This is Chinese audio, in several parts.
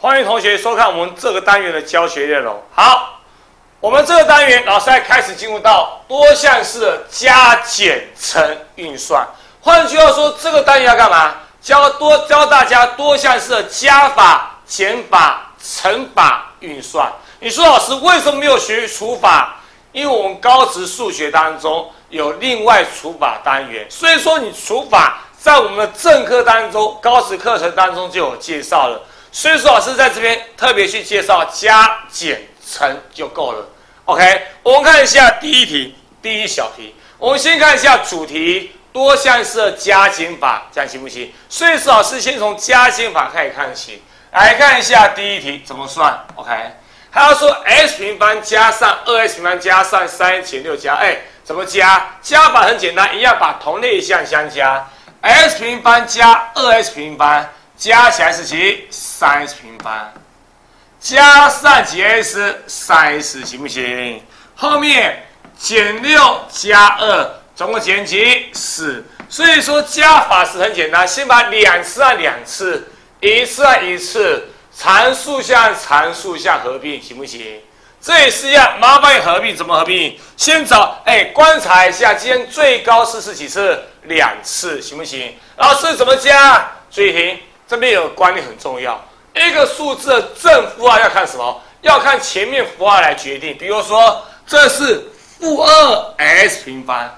欢迎同学收看我们这个单元的教学内容。好，我们这个单元老师还开始进入到多项式的加减乘运算。换句话说，这个单元要干嘛？教大家多项式的加法、减法、乘法运算。你说老师为什么没有学除法？因为我们高职数学当中有另外除法单元，所以说你除法在我们的正课当中、高职课程当中就有介绍了。所以说老师在这边特别去介绍加减乘就够了。OK， 我们看一下第一题，第一小题。我们先看一下主题，多项式的加减法，这样行不行？所以说老师先从加减法开始看起，来看一下第一题怎么算。OK， 还要说 x 平方加上 2x 平方加上3减6加，怎么加？加法很简单，一样把同类项相加。x 平方加 2x 平方加起来是几？3x 平方加上几 x？3x 行不行？后面减6加2，总共减几？4。所以说加法是很简单，先把2次按2次，1次按1次，常数项常数项合并，行不行？这也是一样，麻烦你合并，怎么合并？先找，观察一下，今天最高是几次？2次，行不行？老师怎么加？注意听，这边有个观念很重要，一个数字的正负号要看什么？要看前面符号来决定。比如说，这是负2x 平方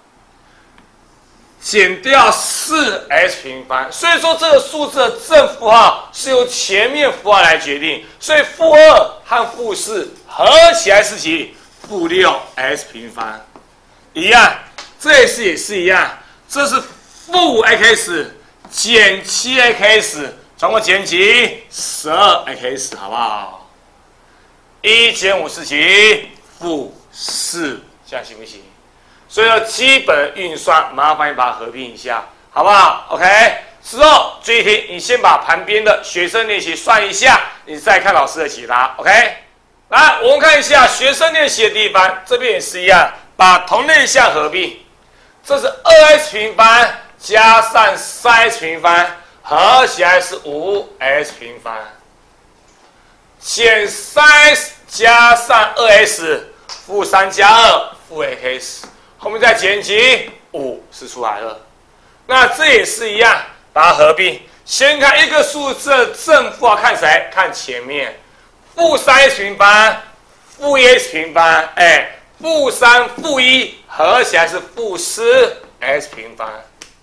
减掉4x 平方，所以说这个数字的正负号是由前面符号来决定，所以负2和负4合起来是几？负6x 平方，一样，这也是一样，这是负 x 减7x， 总共减几？12x， 好不好？1减5是几？负4，这样行不行？所以说基本运算，麻烦你把它合并一下，好不好 ？OK， 之后注意听，你先把旁边的学生练习算一下，你再看老师的解答。OK， 来，我们看一下学生练习的地方，这边也是一样，把同类项合并。这是 2x 平方加上 3x 平方，合起来是 5x 平方，减 3x 加上 2x， 负3加2，负 x。后面再减几？5是出来了。那这也是一样，把它合并。先看一个数字的正负号，看谁？看前面，负 3x 平方，负 1x 平方，负3负1合起来是负4x 平方，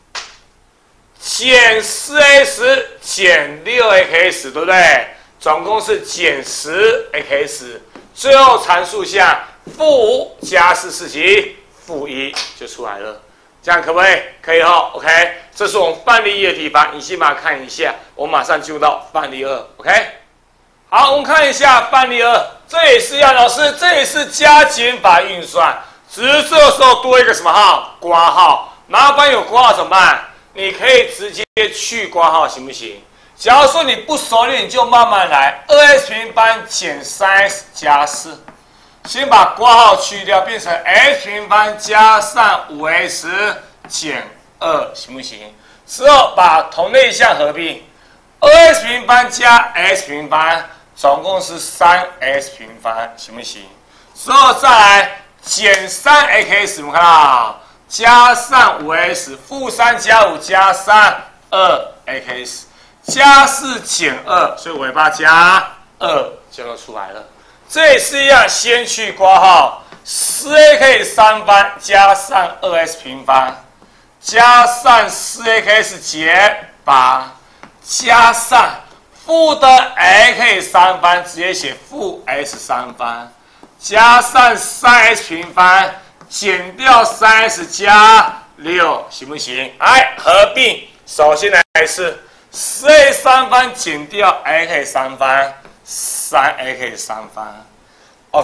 减 4x 减 6x， 对不对？总共是减 10x， 最后常数项负5加4是几？负1就出来了，这样可不可以？可以哈 ，OK， 这是我们范例1的地方，你先把它看一下，我们马上进入到范例2 ，OK。好，我们看一下范例2，这也是一样，老师，这也是加减法运算，只是这时候多一个什么号？括号，麻烦有括号怎么办？你可以直接去括号，行不行？假如说你不熟练，你就慢慢来。2x 平方减 3x 加4。先把括号去掉，变成 x 平方加上 5x 减2，行不行？之后把同类项合并 ，2x 平方加 x 平方，总共是 3x 平方，行不行？之后再来减 3x， 我们看到加上 5x， 负3加5加上 2x， 加4减2，所以尾巴加2就出来了。这也是一样，先去括号 4x 3方加上 2x 平方，加上 4x 减8，加上负的 x 3方，直接写负 x 3方，加上 3x 平方，减掉 3x 加6，行不行？来合并，首先来是 4x 3方减掉 x 3方。3x 3方 ，OK，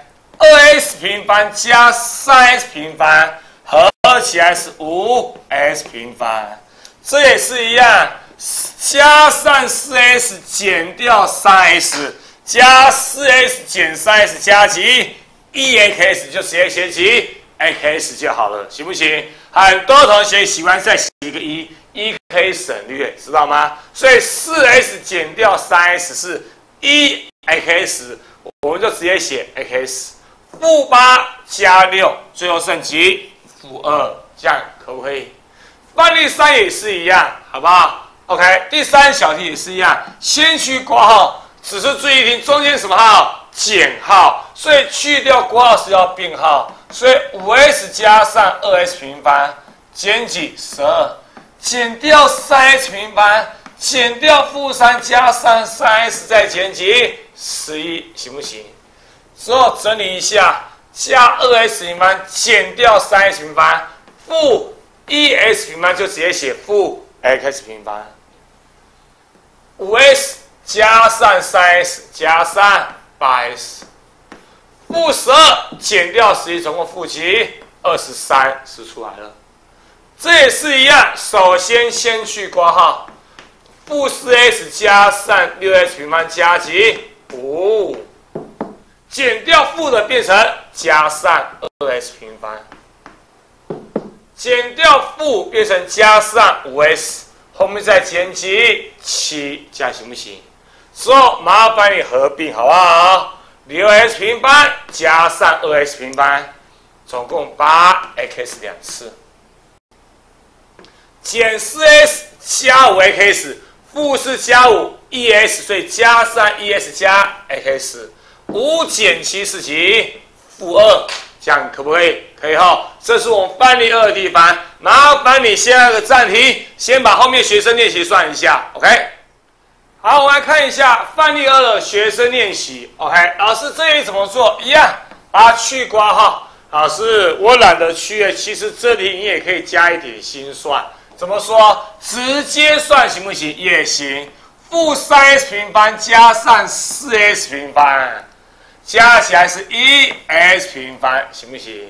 2x 平方加 3x 平方合起来是 5x 平方，这也是一样，加上 4x 减掉 3x， 加 4x 减 3x 加几 1x， 就直接写几 x 就好了，行不行？很多同学喜欢在一个1可以省略，知道吗？所以4s 减掉3s 是1x，我们就直接写 x。-8加6，最后剩几？-2，这样可不可以？范例3也是一样，好不好 ？OK， 第3小题也是一样，先去括号，只是注意听中间什么号？减号，所以去掉括号是要并号，所以5s 加上2s 平方减几？12，减掉3s 平方，减掉-3加上3s 再减几？11，行不行？之后整理一下，加2s 平方减掉3s 平方，负1s 平方就直接写负 x 平方。5s 加上3s 加上8s， 负12减掉11，总共负几？23是出来了。这也是一样，首先去括号，负4s 加上6s 平方加几？5。减掉负的变成加上2s 平方，减掉负变成加上5s， 后面再减几7，这样行不行？之后麻烦你合并好不好？6s 平方加上2s 平方，总共8x 2次，减4s 加5x， 负是加5，1s， 所以加上1s 加 x。5减7是几？负2，这样可不可以？可以哈。这是我们范例2的地方。麻烦你先按个暂停，先把后面学生练习算一下 ，OK？ 好，我们来看一下范例2的学生练习 ，OK？ 老师这里怎么做？一样，把它去括号。老师，我懒得去，其实这里你也可以加一点心算。怎么说？直接算行不行？也行。负3s 平方加上4s 平方。加起来是1s 平方，行不行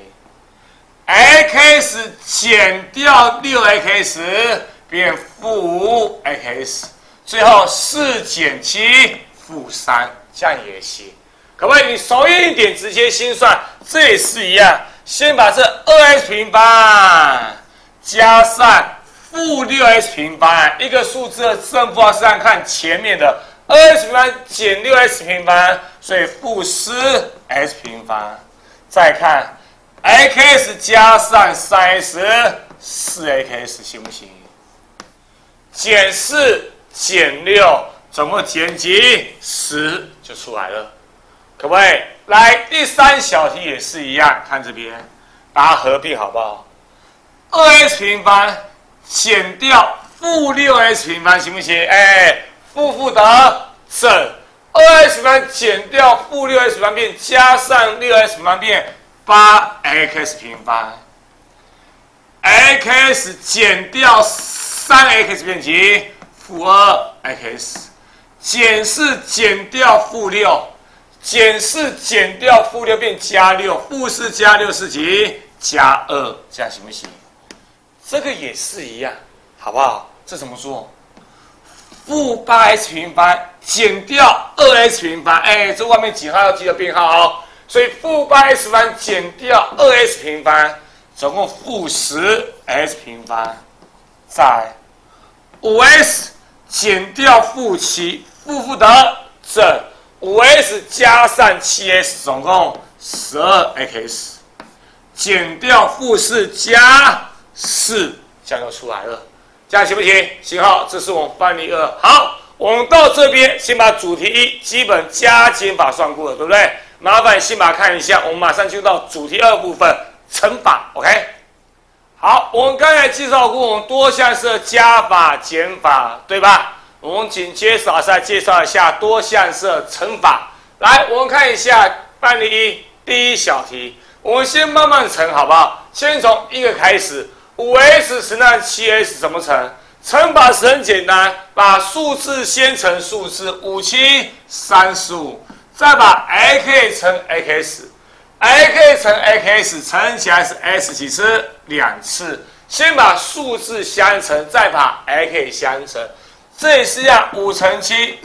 ？x 减掉6x 变负5x， 最后4减7负3，这样也行，可不可以？你熟练一点，直接心算，这也是一样。先把这2s 平方加上负6s 平方，一个数字的正负号是按看前面的。2s 平方减6s 平方，所以负4s 平方。再看 x 加上3s， 4x 行不行？减4减6，总共减几？10就出来了，可不可以？来，第3小题也是一样，看这边，把它合并好不好？2s 平方减掉负6s 平方，行不行？负的正 2s 平方减掉负6s 平方变加上6s 平方变8x 平方 ，x 减掉3x 变几？负2x， 减4减掉负6，减4减掉负6变加6，负4加6是几？加2，这样行不行？这个也是一样，好不好？这怎么做？负8s 平方减掉2s 平方，这外面几号要记得编号哦。所以负8s 平方减掉2s 平方，总共负10s 平方，再5s 减掉负7，负的正 5s 加上7s， 总共12x， 减掉负4加4，这样就出来了。这样行不行？行好，这是我们范例2。好，我们到这边先把主题1基本加减法算过了，对不对？麻烦先把它看一下，我们马上进入到主题2部分乘法 ，OK？ 好，我们刚才介绍过我们多项式的加法、减法，对吧？我们紧接着再介绍一下多项式的乘法。来，我们看一下范例1第1小题，我们先慢慢乘，好不好？先从1个开始。5s 乘上7s 怎么乘？乘法是很简单，把数字先乘数字，5、7、35，再把 ak 乘 x，ak 乘 x 乘起来是 s 几次？2次。先把数字相乘，再把 ak 相乘，这也是一样，5乘7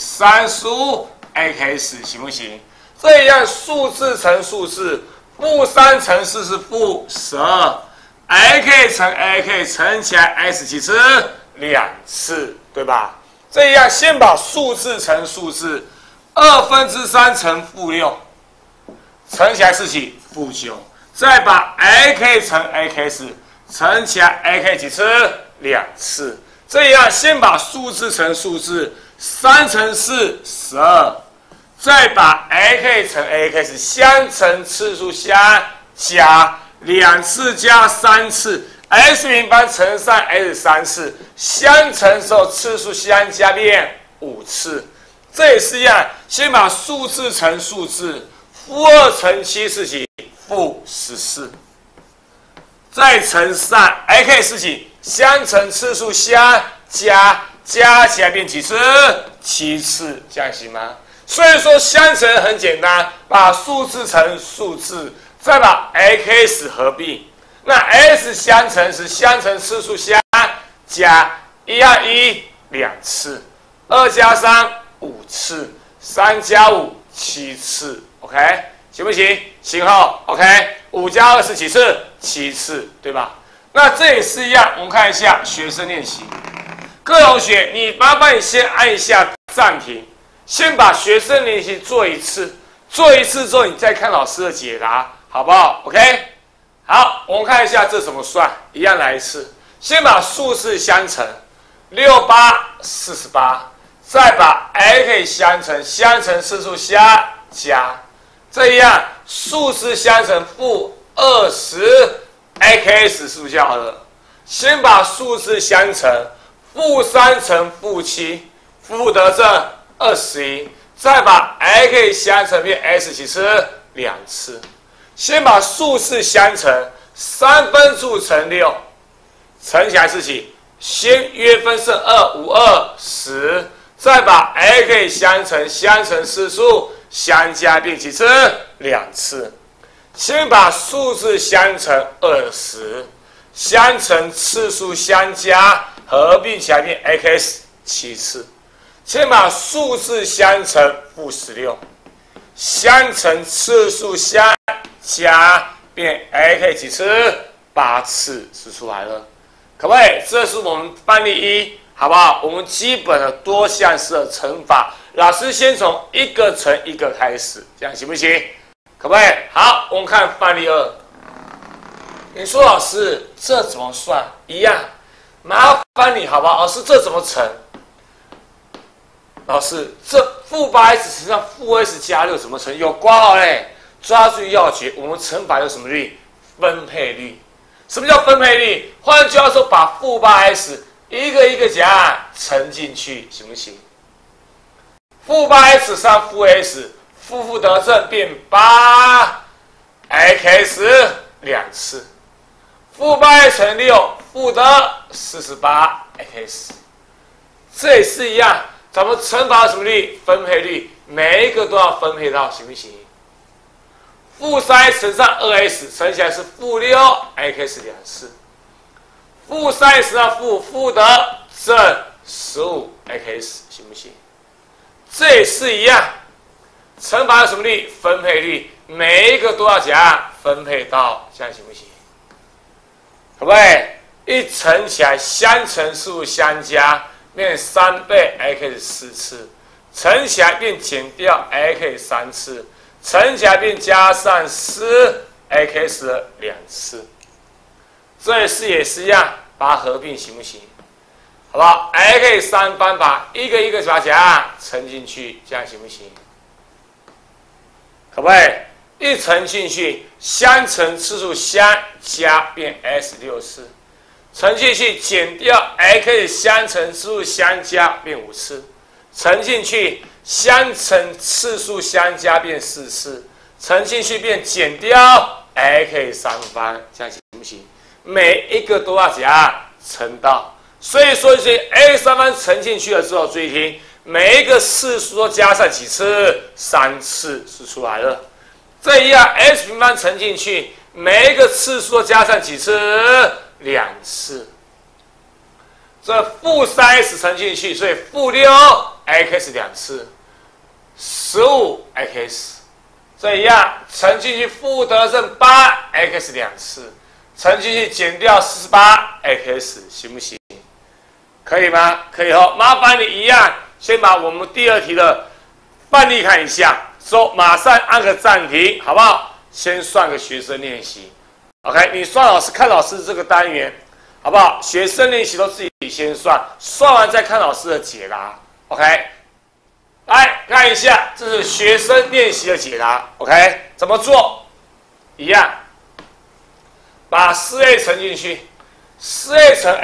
35x 行不行？这一样数字乘数字，负3乘4是负12。 ，ak 乘 ak 乘起来 x 几次？2次，对吧？这样先把数字乘数字，3/2乘-6，乘起来是几？9，再把 ak 乘 ak 乘起来 ak 几次？2次。这样先把数字乘数字，3乘4 12，再把 ak 乘 ak 相乘次数相加，2次加3次 ，s 平方乘上 s 3次，相乘的时候次数相加变5次。这也是一样，先把数字乘数字，-2乘7是几？-14，再乘上 ak 是几？相乘次数相加，加起来变几次？7次，这样行吗？所以说相乘很简单，把数字乘数字，再把 x 合并。那 s 相乘时，相乘次数相加，1+1 2次，2加3 5次，3加5 7次 ，OK， 行不行？行哈 ，OK， 5加2是几次？7次，对吧？那这也是一样，我们看一下学生练习。各位同学，你麻烦你先按一下暂停，先把学生练习做一次，做一次之后你再看老师的解答，好不好 ？OK， 好，我们看一下这怎么算，一样来一次，先把数字相乘，6、8、48，再把 ak 相乘，相乘次数相加，这样数字相乘-20。x 是不是就好了？先把数字相乘，-3乘-7，负得正21，再把 ak 相乘变 s 几次？2次。先把数字相乘，3分数乘6，乘起来是几？先约分剩2、5、2、10，再把 ak 相乘，相乘次数相加变几次？2次。先把数字相乘20，相乘次数相加，合并起来变 x 7次。先把数字相乘-16，相乘次数相加变 x 几次？8次，是出来了，可不可以？这是我们范例1，好不好？我们基本的多项式的乘法，老师先从一个乘一个开始，这样行不行？可不可以？好，我们看范例2。你说老师这怎么算？一样，麻烦你好不好？老师这怎么乘？老师这-8s 乘上-s 加6怎么乘？有括号嘞，抓住要诀。我们乘法有什么律？分配律。什么叫分配律？换句话说，把-8s 一个一个加乘进去，行不行？-8s 上-s。负得正变8 x 2次，-8 乘6负得48 x， 这也是一样，咱们乘法有什么律？分配律，每一个都要分配到，行不行？-3 乘上2s乘起来是-6 x 2次，-3乘上负得正15 x， 行不行？这也是一样。乘法有什么律？分配律，每一个都要加分配到，这样行不行？可不可以？一乘起来，相乘数相加，变3倍 x 4次，乘起来变减掉 x 3次，乘起来变加上4x 2次。这也是一样，把它合并行不行？好不好 ？x 3方法，一个一个把它加乘进去，这样行不行？可不可以？一乘进去，相乘次数相加变 s 6次，乘进去减掉 x 相乘次数相加变5次，乘进去相乘次数相加变4次，乘进去变减掉 x 3方，这样行不行？每一个都要加乘到，所以说这 x 3方乘进去了之后，注意听。每一个次数都加上几次？3次是出来了。这一样 x 平方乘进去，每一个次数都加上几次？2次。这-3s 乘进去，所以-6x 2次，15x。这一样乘进去负得正8x 2次， 乘进去减掉48x， 行不行？可以吗？可以哦。麻烦你一样，先把我们第二题的范例看一下，说马上按个暂停，好不好？先算个学生练习。OK， 你算老师看老师这个单元，好不好？学生练习都自己先算，算完再看老师的解答。OK， 来看一下，这是学生练习的解答。OK， 怎么做？一样，把4a 乘进去，4a 乘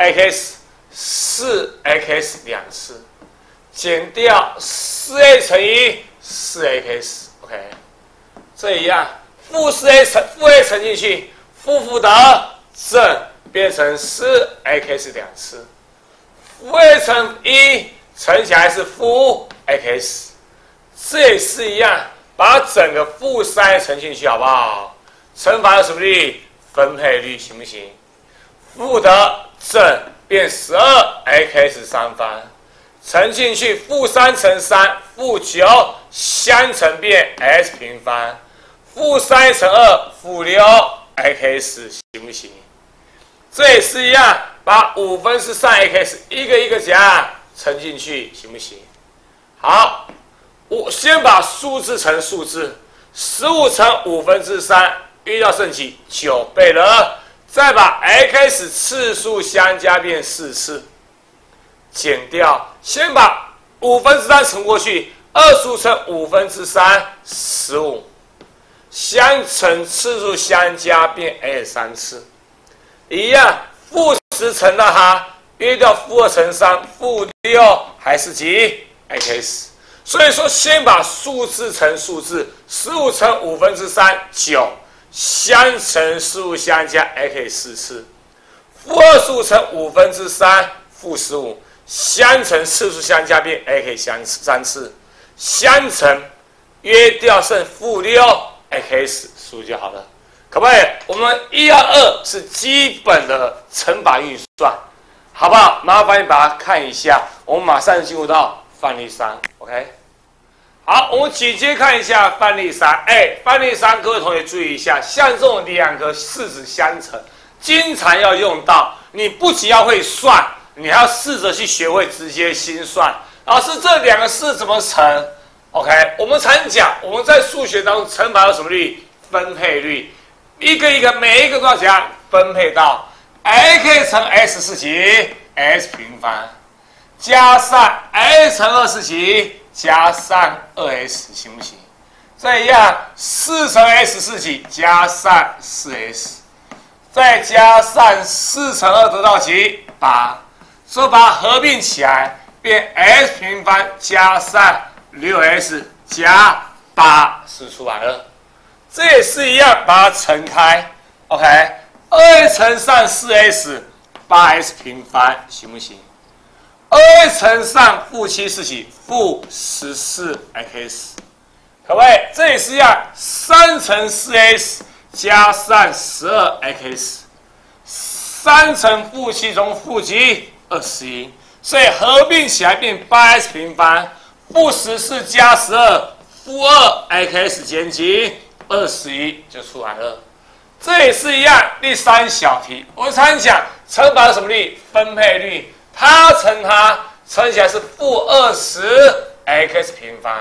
x，4x 2次，减掉4a 乘以4x。OK， 这一样，负 4a 乘进去。负的正变成4x 2次，负 a 乘1乘起来是负 x， 这也是一样，把整个负3乘进去，好不好？乘法有什么律？分配律，行不行？负的正变12x 3番，乘进去负3乘3，负9相乘变 x 平方，负3乘2，负6x 行不行？这也是一样，把3/5x 一个一个加乘进去，行不行？好，我先把数字乘数字，15乘3/5，遇到剩几？9倍了。再把 x 次数相加变4次，减掉，先把3/5乘过去，25乘3/15。相乘次数相加变 a3次，一样，负10乘到它，约掉负2乘3，负6还是几 x？ 所以说，先把数字乘数字，15乘3/5 9，相乘次数相加 x 4次，负25乘3/5，负15，相乘次数相加变 x 3次，相乘约掉剩负6x 数就好了，可不可以？我们1、2是基本的乘法运算，好不好？麻烦你把它看一下。我们马上进入到范例3 ，OK？ 好，我们紧接看一下范例3。范例3，各位同学注意一下，像这种2个式子相乘，经常要用到。你不仅要会算，你还要试着去学会直接心算。老师，这2个式怎么乘？OK， 我们常讲，我们在数学当中乘法有什么律？分配律，一个一个每一个都要怎样分配到 x 乘 x 是几 x 平方，加上 x 乘2是几加上2x， 行不行？这一样4乘 x 是几加上4x， 再加上4乘2得到几8，所以把它合并起来变 x 平方加上6x 加8是出来了，这也是一样，把它乘开 ，OK， 2x 乘上4x， 8x 平方，行不行？2x 乘上负7是几？负14x， 可不可以？这也是一样，3乘4x 加上12x， 3乘负7中负几？21，所以合并起来变 8x 平方。负14加12，负2x 减几21就出来了。这也是一样，第3小题，我常讲乘法有什么律？分配律，它乘它乘起来是负20x 平方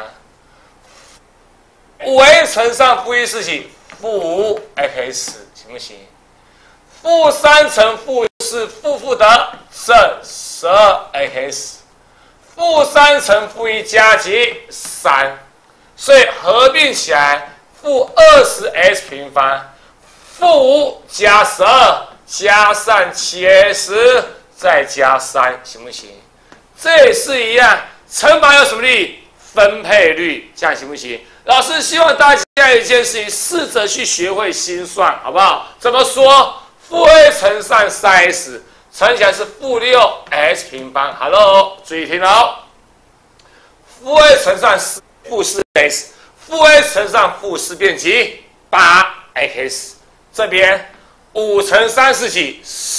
，5a 乘上负1是几？负 5x， 行不行？负3乘负4，负的正12x。负3乘负1加几3，所以合并起来负20x 平方，负5加12加上7x再加3，行不行？这也是一样，乘法有什么律？分配律，这样行不行？老师希望大家有一件事情，试着去学会心算，好不好？怎么说？负 a 乘上 3x。乘起来是负6x 平方。Hello， 注意听哦。负 a 乘上负4x， 负 a 乘上负4变几？8x。这边5乘3是几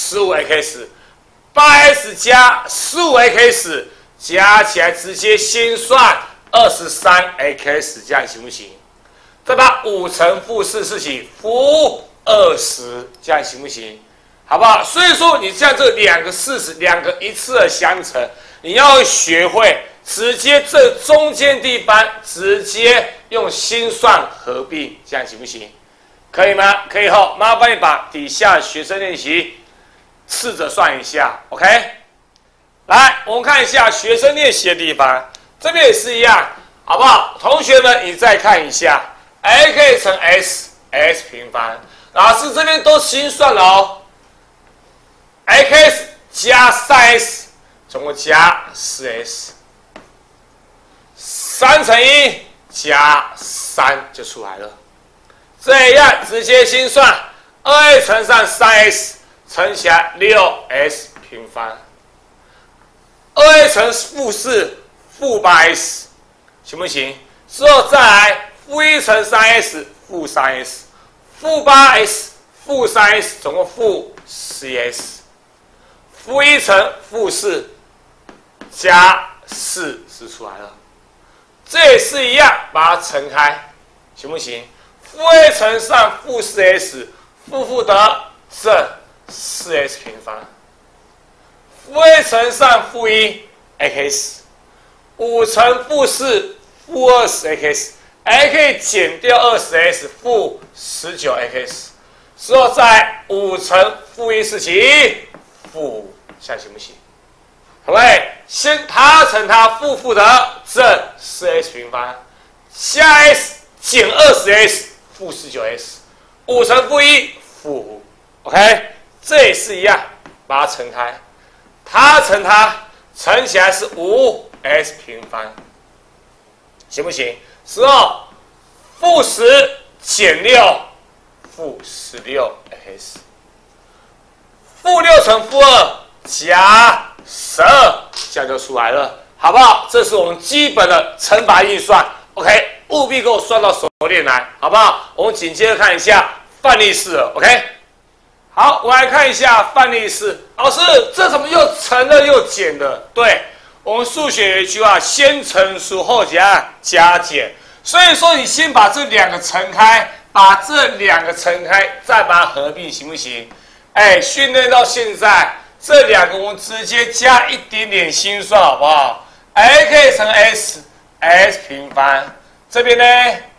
？15x。8x 加15x 加起来直接心算23x， 这样行不行？再把5乘负4是几？负20，这样行不行？ 好不好？所以说，你像这两个事实，两个一次的相乘，你要学会直接这中间地方直接用心算合并，这样行不行？可以吗？可以后，麻烦你把底下学生练习试着算一下 ，OK？ 来，我们看一下学生练习的地方，这边也是一样，好不好？同学们，你再看一下 ，a_k 乘 s，s 平方，老师这边都心算了哦。x 加 3s 总共加 4s， 3乘1加3就出来了。这样直接心算 ，2a 乘上 3s 乘起来 6s 平方 ，2a 乘负4负 8s 行不行？之后再来负1乘 3s 负 3s 负 8s 负 3s 总共负 10s。负1乘负4加4是出来了，这也是一样，把它乘开，行不行？负 a 乘上负 4s， 负得正 4s 平方，负 a 乘上负1 x， 5乘负4负20x， 减掉20s 负19x， 之后再5乘负1是几？负5。这样行不行？好嘞，先它乘它负的正 4s 平方，加 s 减 20s 负 19s， 5乘负1负5 ，OK， 这也是一样，把它乘开，它乘它乘起来是 5s 平方，行不行？之后负10减6负 16x， 负6乘负2。加12，这样就出来了，好不好？这是我们基本的乘法运算 ，OK， 务必给我算到熟练来，好不好？我们紧接着看一下范例4了 ，OK。好，我来看一下范例4。老师，这怎么又乘了又减的？对，我们数学有一句话，先乘除后加减。所以说，你先把这两个乘开，把这两个乘开，再把它合并，行不行？哎，训练到现在。这两个我们直接加一点点心算，好不好 ？a_k 乘 s，s 平方。这边呢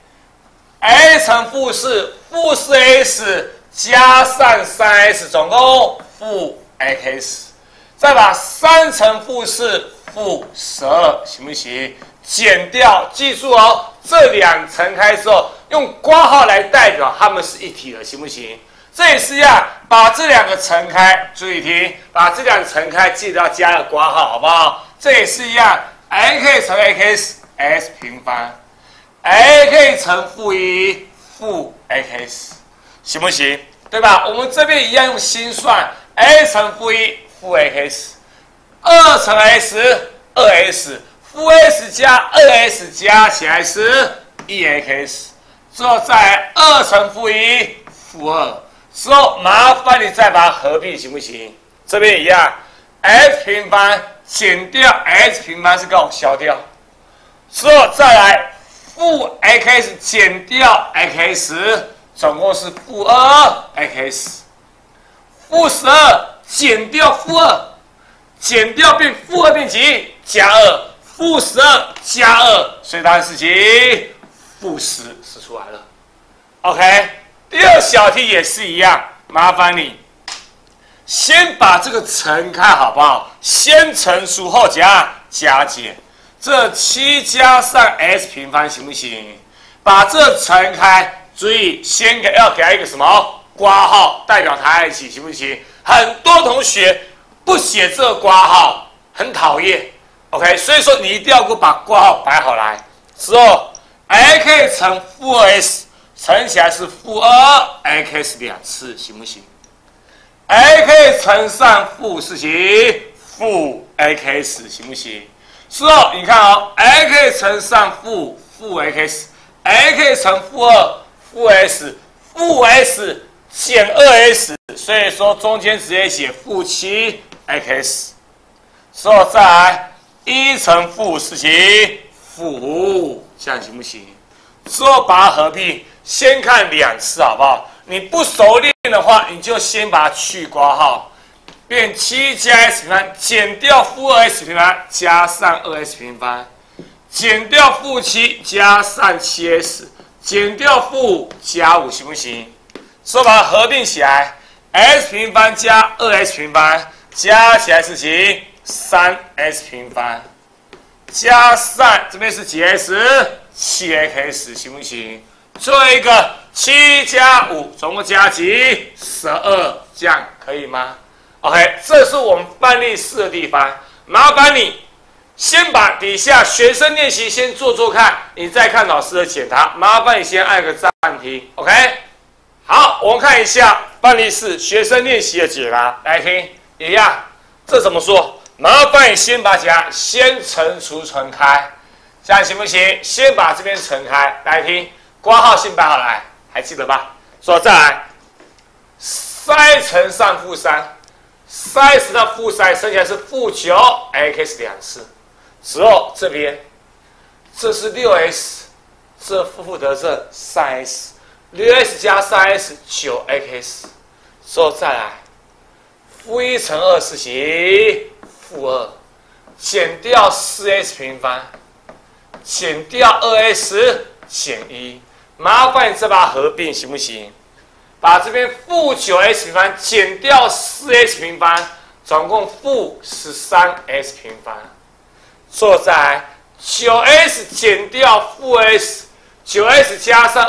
，a 乘负4，负 4s 加上 3s， 总共负 x。再把3乘负4，负12，行不行？减掉，记住哦，这两乘开之后，用括号来代表它们是一体的，行不行？这也是一样，把这两个乘开，注意听，把这两个乘开，记得要加个括号，好不好？这也是一样 ，a_k 乘 x，s 平方 ，a_k 乘负1负 x， 行不行？对吧？我们这边一样用心算 ，a 乘负1负 x，2乘 s，2s， 负 s 加 2s 加起来是 1x， 之后再来2乘负1负2。之后麻烦你再把它合并，行不行？这边一样 ，x 平方减掉 x 平方是跟我消掉，之后再来负 x 减掉 x， 总共是负2x， 负12减掉负2，减掉变负2变几？加2，负12加2，所以答案是几？负10是出来了 ，OK。第二小题也是一样，麻烦你先把这个乘开，好不好？先乘除后加减，这7加上 s 平方行不行？把这乘开，注意先要给它一个什么括号，代表它在一起，行不行？很多同学不写这个括号，很讨厌 ，OK？ 所以说你一定要给我把括号摆好来，之后 a_k 乘负 2s。乘起来是负2x 2次，行不行 ？a_k 乘上负是几？负 x 行不行？之后你看哦 ，a_k 乘上负 x，a_k 乘负2负 s， 负 s 减 2s， 所以说中间直接写负7x。之后再来1乘负是几？负5，这样行不行？之后把它合并。先看2次好不好你不熟练的话，你就先把它去括号，变7加 s 平方减掉负2s 平方加上2s 平方，减掉负7加上7s， 减掉负5加5，行不行？所以把它合并起来 ，s 平方加2s 平方加起来是几？3s 平方加上这边是几 s？7x 行不行？最后一个7加5，总共加几？12，这样可以吗 ？OK， 这是我们范例4的地方。麻烦你先把底下学生练习先做做看，你再看老师的解答。麻烦你先按个暂停 ，OK？ 好，我们看一下范例4学生练习的解答，来听一样。这怎么说？麻烦你先把甲先乘除乘开，这样行不行？先把这边乘开，来听。括号先摆好来，还记得吧？说再来，3乘上负3，3乘到负3，剩下是负9x 2次。之后这边，这是6s， 这负得正 3s，6s 加 3s，9x。之后再来，负1乘2是几？负2，减掉4s 平方，减掉2s 减1。麻烦你再把它合并，行不行？把这边负9s 平方减掉4s 平方，总共负13s 平方。所以再来 9s 减掉负 s，9s 加上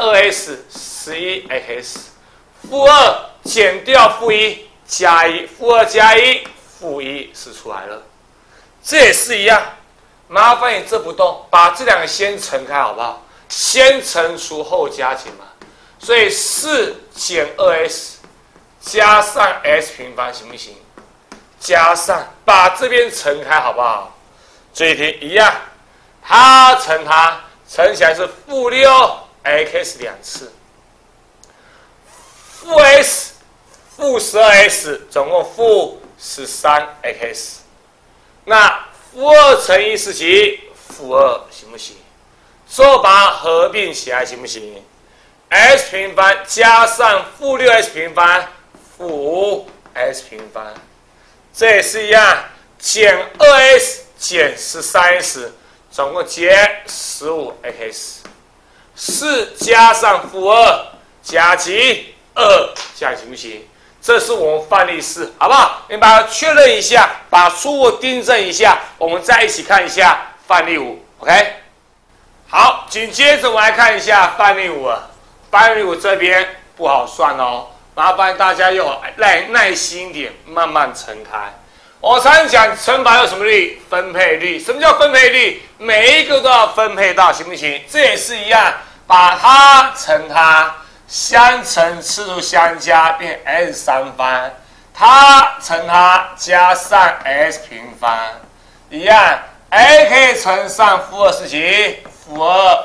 2s，11x。负2减掉负1加1，负2加1，负1是出来了。这也是一样，麻烦你这不动，把这两个先乘开，好不好？先乘除后加减嘛，所以4减 2s 加上 s 平方行不行？加上把这边乘开，好不好？这一题一样，它乘它乘起来是负6x 2次，负 s 负12s， 总共负13x。那负2乘1是几？负2，行不行？所以把它合并起来，行不行 ？s 平方加上负6s 平方，负5s 平方，这也是一样，减 2s 减13s， 总共减 15x。4加上负2加几2，这样行不行？这是我们范例4，好不好？你把它确认一下，把错误订正一下，我们再一起看一下范例5 ，OK？ 好，紧接着我们来看一下范例5了。范例5这边不好算哦，麻烦大家用耐心一点，慢慢乘开。我常讲乘法有什么律？分配律。什么叫分配律？每一个都要分配到，行不行？这也是一样，把它乘它，相乘次数相加变 s3方，它乘它加上 s 平方，一样 a 可以乘上负2是几？负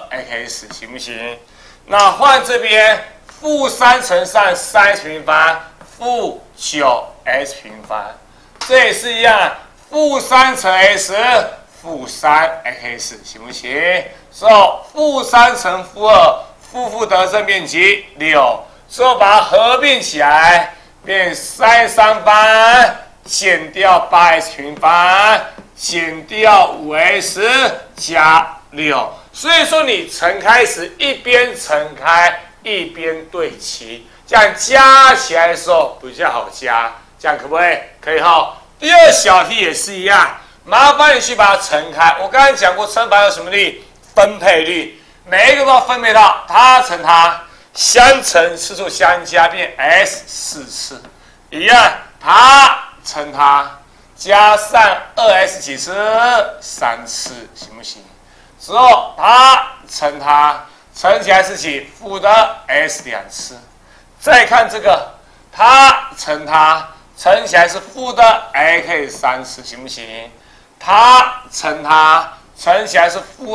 2x 行不行？那换这边负3乘上3s 平方，负9s 平方，这也是一样，负3乘 s， 负3x 行不行？之后负3乘负2，负得正变几6，之后把它合并起来，变3方减掉8s 平方，减掉5s 加6。所以说你乘开时一边乘开一边对齐，这样加起来的时候比较好加，这样可不可以？可以哈。第二小题也是一样，麻烦你去把它乘开。我刚才讲过乘法有什么律？分配律，每一个都要分配到它乘它，相乘次数相加变 s 4次，一样，它乘它加上2s 几次？3次，行不行？之后它乘它，乘起来是几？负的 s 2次。再看这个，它乘它，乘起来是负的 x 3次，行不行？它乘它，乘起来是负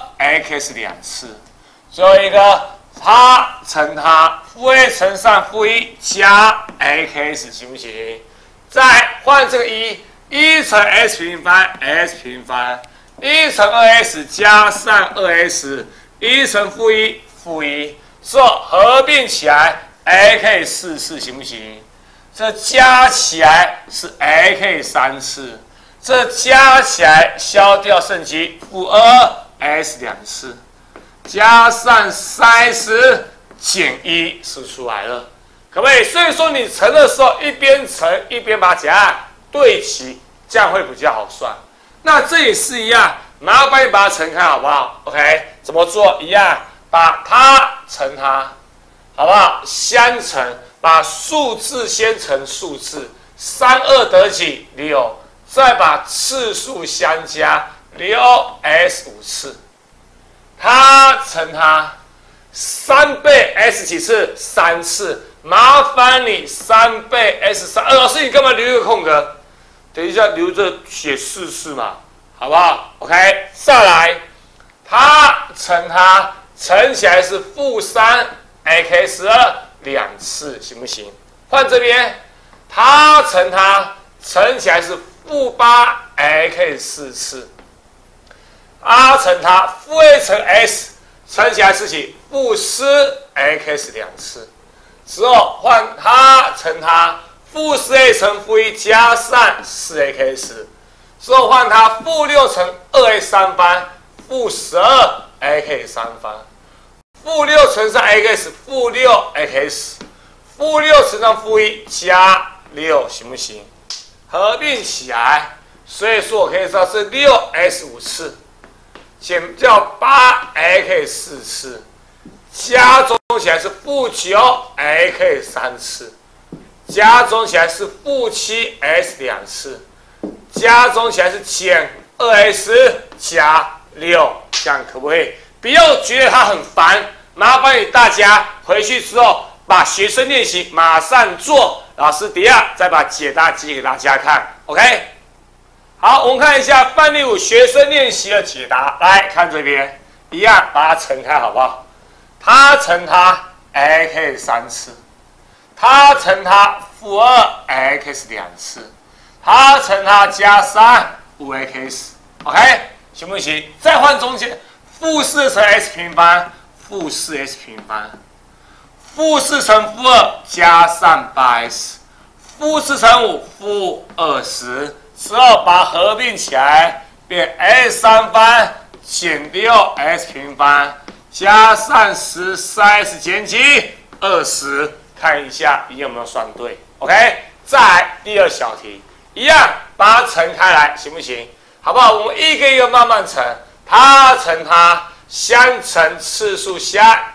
2x 2次。最后一个，它乘它，负 a 乘上负1加 x， 行不行？再换这个1乘 s 平方 s 平方。1乘 2s 加上2s， 1乘负1负1，所以合并起来 AK4次，行不行？这加起来是 AK3次，这加起来消掉剩几-2S2次，加上30减1是出来了，可不可以？所以说你乘的时候一边乘一边把答案对齐，这样会比较好算。那这也是一样，麻烦你把它乘开好不好 ？OK， 怎么做？一样，把它乘它，好不好？相乘，把数字先乘数字，32得几？6，再把次数相加，6S5次，它乘它，3倍 S 几次？3次，麻烦你3倍 S3，老师你干嘛留一个空格？等一下留着写4次嘛，好不好 ？OK， 再来，它乘它乘起来是-3 AK12 2次，行不行？换这边，它乘它乘起来是-8 AK4 次，它乘它-A 乘 S 乘起来是几？-4 AKS 2次，之后换它乘它。-4A 乘-1加上4AKS， 之后换它-6乘2A 3番-12 AK 3番，-6乘上 AKS -6 AKS， -6乘上-1加6，行不行？合并起来，所以说我可以知道是6S5次，减掉8 AK 4次，加总起来是-9 AK 3次。加总起来是-7 S 2次，加总起来是减2S 加6，这样可不可以？不要觉得它很烦，麻烦你大家回去之后把学生练习马上做，老师等一下再把解答寄给大家看 ，OK？ 好，我们看一下范例5学生练习的解答，来看这边，一样把它乘开好不好？它乘它 AK 3次。它乘它-2 AX 2次，它乘它加上5AX，OK， 行不行？再换中间，-4乘 S 平方，-4 S 平方，-4乘-2加上8S，-4乘5-20，之后把它合并起来变 S 3番减6 S 平方加上13S 减几20。看一下你有没有算对 ，OK？ 再来第二小题，一样把它乘开来，行不行？好不好？我们一个一个慢慢乘，它乘它相乘次数加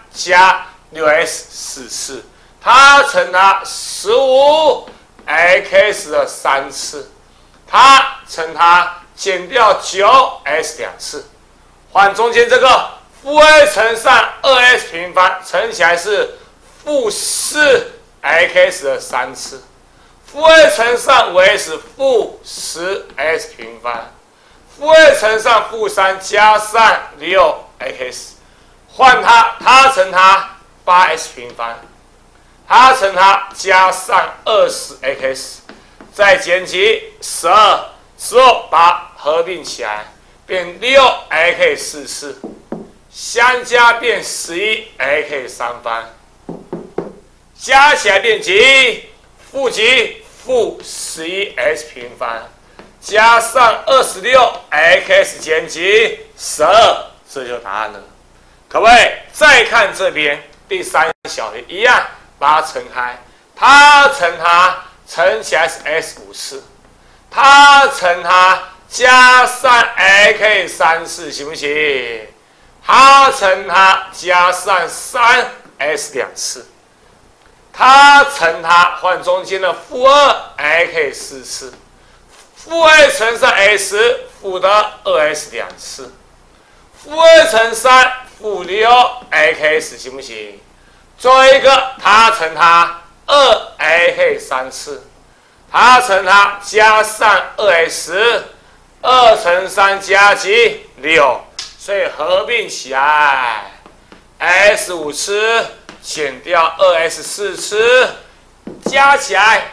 6S 4次，它乘它15 AKS 的3次，它乘它减掉9S 2次，换中间这个-A 乘上2S 平方乘起来是-4 AKS 的3次，-A 乘上5S -10 S 平方，-A 乘上-3加上6 AKS， 换它乘它8S 平方，它乘它加上20 AKS， 再减几12，之后把它合并起来变6 AK 4次，相加变11 AK 3番。加起来变几？负几？负11 S 平方加上26 x 减几12，这就是答案了，可不可以？再看这边第三小题，一样把它乘开，它乘它乘起来是 S 5次，它乘它加上 AK 3次，行不行？它乘它加上3S 2次。它乘它换中间的-2 AK 4次，负 A 乘上 S 负的2S 2次，负 A 乘3负6 AKS 行不行？最后一个它乘它2 AK 3次，它乘它加上2S， 2乘3加几6，所以合并起来 S 5次。减掉2S 4次，加起来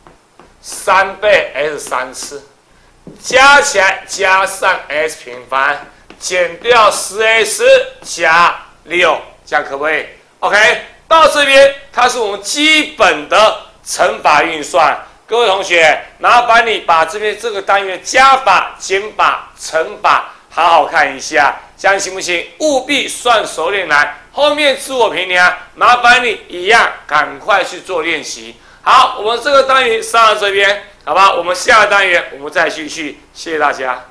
3倍 S 3次，加起来加上 S 平方，减掉10S 加6，这样可不可以 ？OK， 到这边，它是我们基本的乘法运算。各位同学，麻烦你把这边这个单元加法、减法、乘法好好看一下，这样行不行？务必算熟练来。后面自我评量，麻烦你一样赶快去做练习。好，我们这个单元上到这边，好吧？我们下个单元我们再继续，谢谢大家。